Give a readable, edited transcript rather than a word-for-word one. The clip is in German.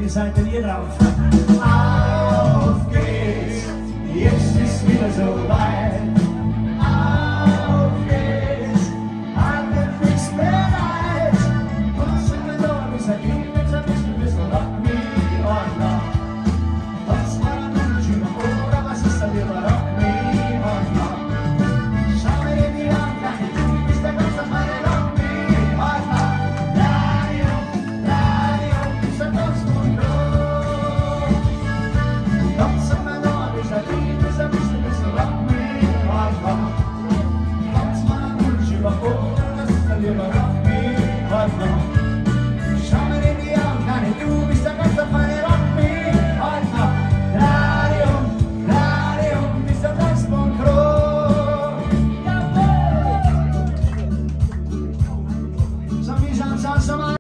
seid denn ihr drauf? Auf geht's, jetzt ist wieder so weit. Auf geht's, haltet nichts mehr leid. What's in the door is a game, it's a bisschen rock me or not. What's my name, ora was ist da lieber rock me or not? Schau mir in die Augen, lach ich, du bist der Gott, das meine rock me or not. Radio, ist der Tanzmund. What's in the door is a game, it's a bisschen rock me or not. What's my name, ora was ist da lieber rock me or not? Schau mir in die Augen, lach ich, du bist der Gott, das meine rock me or not. Radio, ist der Tanzmund. Some